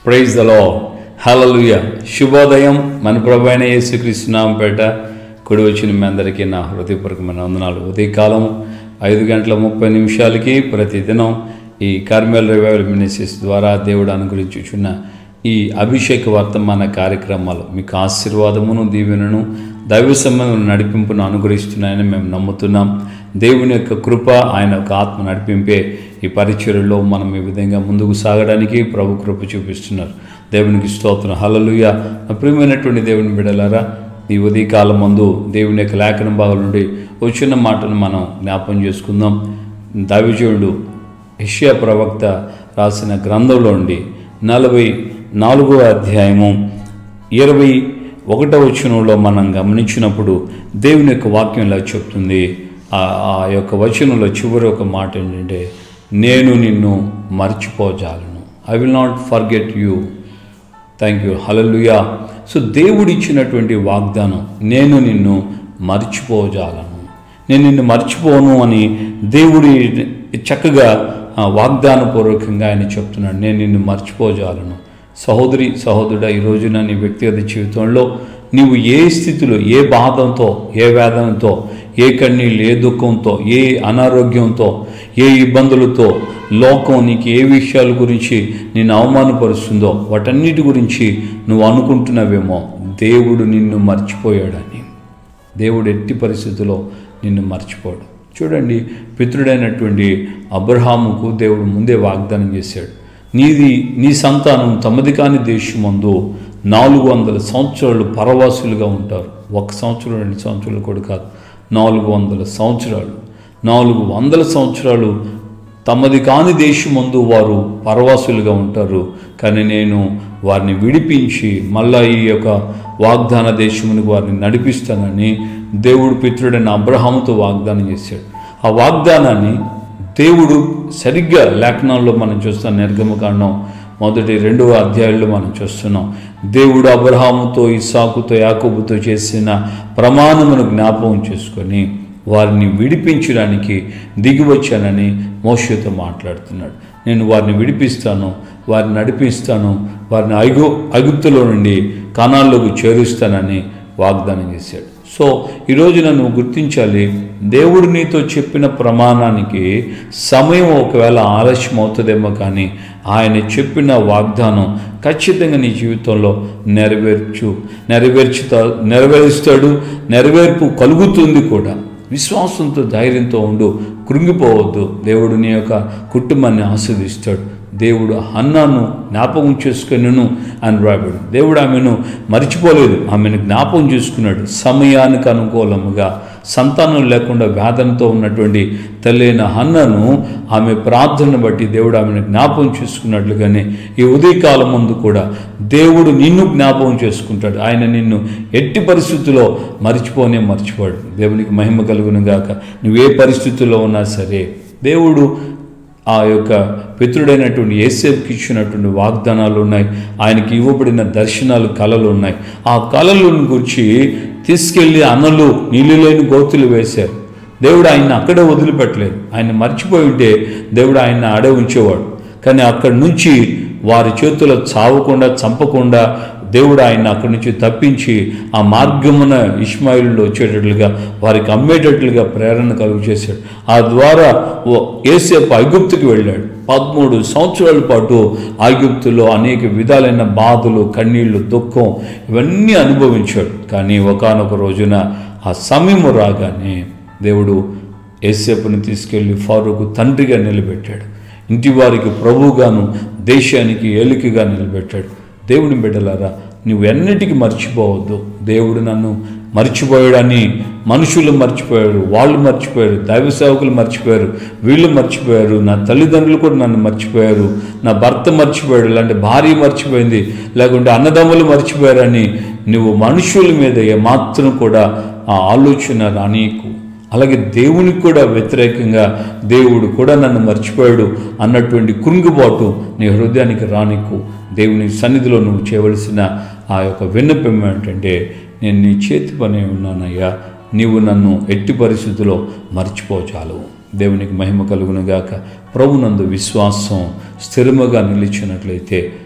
Praise the lord. హల్లెలూయా. శుభోదయం. మన ప్రభువైన అయిన యేసుక్రీస్తు నామముపేట కూడి వచ్చిన మీ అందరికీ నా హృదయపూర్వకమైన వందనాలు. ఉదయకాలం 5:30 ప్రతిదినం ఈ కార్మెల్ రివైవల్ మినిస్ట్రీస్ ద్వారా దేవుడు అనుగ్రహించుచున్న ఈ అభిషేక వర్తమాన కార్యక్రమాలు మీకు ఆశీర్వాదమును, దీవెనను, దైవ సంబంధం నడిపింపును అనుగ్రహిస్తున్నాయని మేము నమ్ముతున్నాం. దేవుని యొక్క కృప, ఆయన యొక్క ఆత్మ నడిపింపే ఈ పరిచర్యలో మనం ఈ విధంగా ముందుకు సాగడానికి ప్రభు కృప చూపిస్తున్నారు. దేవునికి స్తోత్రం. హల్లెలూయా. నా ప్రియమైనటువంటి దేవుని బిడ్డలారా, ఈ ఉదయకాలం ముందు దేవుని యొక్క లేఖన భాగం నుండి వచ్చిన మాటను మనం జ్ఞాపం చేసుకుందాం. దైవజనుడు యెషయా ప్రవక్త రాసిన గ్రంథంలో నుండి 44వ అధ్యాయము 21వ వచనంలో మనం గమనించినప్పుడు దేవుని యొక్క వాక్యం ఇలా చెప్తుంది. ఆ యొక్క వచనంలో చివరి ఒక మాట ఏంటంటే, నేను నిన్ను మర్చిపోజాలను. I will not forget you. Thank you. Hallelujah. So దేవుడు ఇచ్చినటువంటి వాగ్దానం, నేను నిన్ను మర్చిపోజాలను, నేను నిన్ను మర్చిపోను అని దేవుడి చక్కగా వాగ్దానపూర్వకంగా ఆయన చెప్తున్నాడు. నేను నిన్ను మర్చిపోజాలను. సహోదరి సహోదరుడా, ఈ రోజున నీ వ్యక్తిగత జీవితంలో నీవు ఏ స్థితిలో, ఏ బాధంతో, ఏ వేదనతో, ఏ కన్నీళ్ళు, ఏ దుఃఖంతో, ఏ అనారోగ్యంతో, ఏ ఇబ్బందులతో లోకం నీకు ఏ విషయాల గురించి నిన్ను అవమానపరుస్తుందో వాటన్నిటి గురించి నువ్వు అనుకుంటున్నావేమో దేవుడు నిన్ను మర్చిపోయాడని. దేవుడు ఎట్టి పరిస్థితుల్లో నిన్ను మర్చిపోడు. చూడండి, పితృడైనటువంటి అబ్రహాముకు దేవుడు ముందే వాగ్దానం చేశాడు, నీ సంతానం తమది కాని దేశమందు 400 సంవత్సరాలు పరవాసులుగా ఉంటారు. 1 సంవత్సరం 2 సంవత్సరాలు కూడా కాదు, 400 సంవత్సరాలు. 400 సంవత్సరాలు తమది కాని దేశమందు వారు పరవాసులుగా ఉంటారు. కానీ నేను వారిని విడిపించి మళ్ళా ఈ యొక్క వాగ్దాన దేశమునికి వారిని నడిపిస్తానని దేవుడు పితృడైన అబ్రహాముతో వాగ్దానం చేశాడు. ఆ వాగ్దానాన్ని దేవుడు సరిగ్గా లేఖనాల్లో మనం చూస్తాం. నిర్గమకాండం 1-2వ అధ్యాయాల్లో మనం చూస్తున్నాం. దేవుడు అబ్రహాముతో, ఇస్సాకుతో, యాకోబుతో చేసిన ప్రమాణమును జ్ఞాపకం చేసుకొని వారిని విడిపించడానికి దిగి వచ్చానని మోషేతో మాట్లాడుతున్నాడు. నేను వారిని విడిపిస్తాను, వారిని నడిపిస్తాను, వారిని ఐగుప్తులో నుండి కనాల్లోకి చేరుస్తానని వాగ్దానం చేశాడు. సో ఈరోజు నన్ను గుర్తించాలి, దేవుడు నీతో చెప్పిన ప్రమాణానికి సమయం ఒకవేళ ఆలస్యం అవుతుందేమో, కానీ ఆయన చెప్పిన వాగ్దానం ఖచ్చితంగా నీ జీవితంలో నెరవేరుస్తాడు. నెరవేర్పు కలుగుతుంది కూడా. విశ్వాసంతో, ధైర్యంతో ఉండు, కృంగిపోవద్దు. దేవుడు నీ యొక్క కుటుంబాన్ని ఆశీర్వదిస్తాడు. దేవుడు హన్నాను జ్ఞాపకం చేసుకున్నాను అని రాబడి. దేవుడు ఆమెను మర్చిపోలేదు, ఆమెను జ్ఞాపకం చేసుకున్నాడు. సమయానికి అనుకూలముగా సంతానం లేకుండా వేదనతో ఉన్నటువంటి తల్లైన హన్నాను ఆమె ప్రార్థనను బట్టి దేవుడు ఆమెను జ్ఞాపకం చేసుకున్నట్లుగానే ఈ ఉదయకాలం ముందు కూడా దేవుడు నిన్ను జ్ఞాపకం చేసుకుంటాడు. ఆయన నిన్ను ఎట్టి పరిస్థితుల్లో మర్చిపోడు. దేవునికి మహిమ కలుగును గాక. నువ్వే పరిస్థితుల్లో ఉన్నా సరే దేవుడు ఆ యొక్క పితృడైనటువంటి యేసేపుకి ఇచ్చినటువంటి వాగ్దానాలు ఉన్నాయి. ఆయనకి ఇవ్వబడిన దర్శనాలు, కళలు ఉన్నాయి. ఆ కళలను గురించి తీసుకెళ్ళి అన్నలు నీళ్ళు లేని గోతులు వేశారు. దేవుడు ఆయన అక్కడే వదిలిపెట్టలేదు. ఆయన మర్చిపోయి ఉంటే దేవుడు ఆయన ఆడే ఉంచేవాడు. కానీ అక్కడి నుంచి వారి చేతుల్లో చావకుండా, చంపకుండా దేవుడు ఆయన అక్కడి నుంచి తప్పించి ఆ మార్గమున ఇష్మాయిలు వచ్చేటట్లుగా, వారికి అమ్మేటట్లుగా ప్రేరణ కలుగు చేశాడు. ఆ ద్వారా యేసేపు ఐగుప్తుకి వెళ్ళాడు. 13 సంవత్సరాల పాటు ఐగుప్తులో అనేక విధాలైన బాధలు, కన్నీళ్లు, దుఃఖం ఇవన్నీ అనుభవించాడు. కానీ ఒకానొక రోజున ఆ సమయము రాగానే దేవుడు యేసేపుని తీసుకెళ్ళి ఫరోకు తండ్రిగా నిలబెట్టాడు. ఇంటి వారికి ప్రభువుగాను, దేశానికి ఏలికగా నిలబెట్టాడు. దేవుని బిడ్డలారా, నువ్వెన్నిటికీ మర్చిపోవద్దు. దేవుడు నన్ను మర్చిపోయాడని మనుషులు మర్చిపోయారు, వాళ్ళు మర్చిపోయారు, దైవ సేవకులు మర్చిపోయారు, వీళ్ళు మర్చిపోయారు, నా తల్లిదండ్రులు కూడా నన్ను మర్చిపోయారు, నా భర్త మర్చిపోయాడు, లేదంటే భార్య మర్చిపోయింది, లేకుంటే అన్నదమ్ములు మర్చిపోయారని నువ్వు మనుషుల మీద ఏమాత్రం కూడా ఆ ఆలోచన రానీకు. అలాగే దేవునికి కూడా వ్యతిరేకంగా దేవుడు కూడా నన్ను మర్చిపోయాడు అన్నటువంటి కృంగుబాటు నీ హృదయానికి రానికు. దేవుని సన్నిధిలో నువ్వు చేయవలసిన ఆ యొక్క విన్నపం ఏంటంటే, నేను నీ చేతి పని ఉన్నానయ్యా, నీవు నన్ను ఎట్టి పరిస్థితుల్లో మర్చిపోచాలు. దేవునికి మహిమ కలుగునుగాక. ప్రభునందు విశ్వాసం స్థిరముగా నిలిచినట్లయితే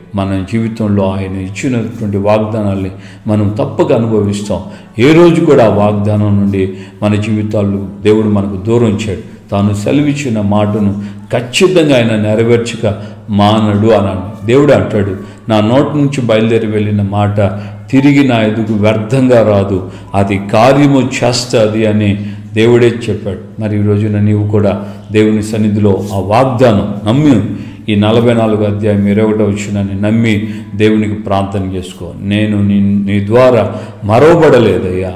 మన జీవితంలో ఆయన ఇచ్చినటువంటి వాగ్దానాల్ని మనం తప్పక అనుభవిస్తాం. ఏ రోజు కూడా ఆ వాగ్దానం నుండి మన జీవితాల్లో దేవుడు మనకు దూరం చేయడు. తాను సెలవిచ్చిన మాటను ఖచ్చితంగా ఆయన నెరవేర్చక మానడు అన్నాడు. దేవుడు అంటాడు, నా నోటి నుంచి బయలుదేరి వెళ్ళిన మాట తిరిగి నా ఎదుగు వ్యర్థంగా రాదు, అది కార్యము చేస్తుంది అని దేవుడే చెప్పాడు. మరి ఈ రోజున నీవు కూడా దేవుని సన్నిధిలో ఆ వాగ్దానం నమ్మి ఈ 44 అధ్యాయం 21వ వచనాన్ని నమ్మి దేవునికి ప్రార్థన చేసుకో. నేను నీ ద్వారా మరవబడలేదయ్యా,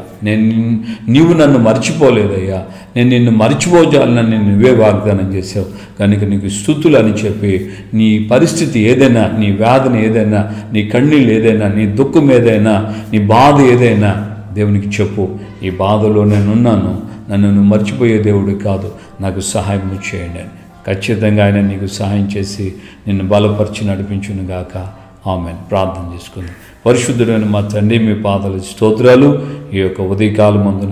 నీవు నన్ను మర్చిపోలేదయ్యా, నేను నిన్ను మర్చిపోజాలని నువ్వే వాగ్దానం చేసావు కనుక నీకు స్తుతులు అని చెప్పి నీ పరిస్థితి ఏదైనా, నీ వేదన ఏదైనా, నీ కన్నీళ్ళు ఏదైనా, నీ దుఃఖం ఏదైనా, నీ బాధ ఏదైనా దేవునికి చెప్పు. ఈ బాధలో నేనున్నాను, నన్ను నువ్వు మర్చిపోయే దేవుడు కాదు, నాకు సహాయం చేయండి అని. ఖచ్చితంగా ఆయన నీకు సహాయం చేసి నిన్ను బలపరిచి నడిపించును గాక. ఆమెన్. ప్రార్థన చేసుకుందాం. పరిశుద్ధుడైన మా తండ్రి, మీ పాదాల స్తోత్రాలు. ఈ యొక్క ఉదయకాలమందు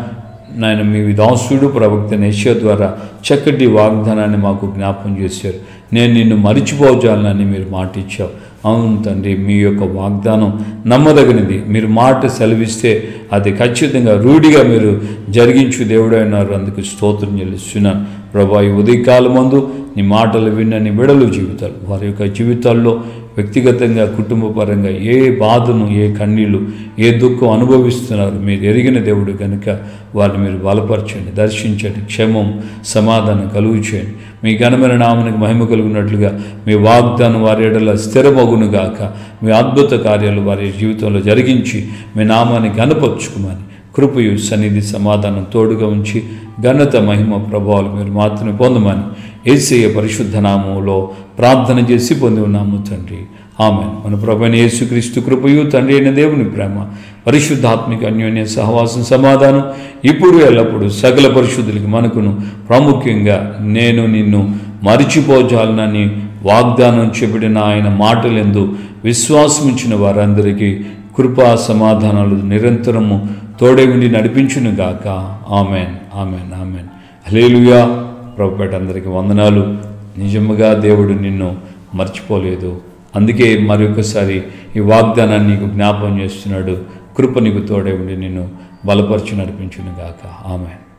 నాయన మీ దాసుడు ప్రవక్త యెషయా ద్వారా చక్కటి వాగ్దానాన్ని మాకు జ్ఞాపం చేశారు. నేను నిన్ను మరిచిపోజాలని మీరు మాట ఇచ్చావు. అవును తండ్రి, మీ యొక్క వాగ్దానం నమ్మదగినది. మీరు మాట సెలవిస్తే అది ఖచ్చితంగా రూఢిగా మీరు జరిగించు దేవుడైనారు. అందుకు స్తోత్రం చెల్లిస్తున్నాను ప్రభా. ఈ ఉదయకాలమందు నీ మాటలు విన్న నీ బిడ్డల జీవితాలు, వారి యొక్క జీవితాల్లో వ్యక్తిగతంగా కుటుంబ పరంగా ఏ బాధను, ఏ కన్నీళ్ళు, ఏ దుఃఖం అనుభవిస్తున్నారు మీరు ఎరిగిన దేవుడు కనుక వారిని మీరు బలపరచండి, దర్శించండి, క్షేమం సమాధానం కలుగు చేయండి. మీ ఘనమైన నామనికి మహిమ కలుగునట్లుగా మీ వాగ్దానం వారి ఎడల స్థిరమగునుగాక. మీ అద్భుత కార్యాలు వారి జీవితంలో జరిగించి మీ నామాన్ని ఘనపరుచుకోమని కృపయు సన్నిధి సమాధానం తోడుగా ఉంచి ఘనత మహిమ ప్రభావాలు మీరు మాత్రమే పొందమని యేసయ్య పరిశుద్ధ నామములో ప్రార్థన చేసి పొంది ఉన్నాము తండ్రి. ఆమెన్. మన ప్రభువైన యేసుక్రీస్తు కృపయు తండ్రి అయిన దేవుని ప్రేమ పరిశుద్ధాత్మిక అన్యోన్య సహవాసం సమాధానం ఇప్పుడు ఎల్లప్పుడు సకల పరిశుద్ధులకి మనకును ప్రాముఖ్యంగా నేను నిన్ను మరిచిపోజాలనని వాగ్దానం చెప్పిన ఆయన మాటలందు విశ్వాసముంచిన వారందరికీ కృపా సమాధానాలు నిరంతరము తోడే ఉండి నడిపించును గాక. Amen, amen, amen. హల్లెలూయా. ప్రభుపేట అందరికీ వందనాలు. నిజముగా దేవుడు నిన్ను మర్చిపోలేదు. అందుకే మరొకసారి ఈ వాగ్దానాన్ని నీకు జ్ఞాపకం చేస్తున్నాడు. కృప నీకు తోడే ఉండి నిన్ను బలపరిచి నడిపించును గాక. ఆమెన్.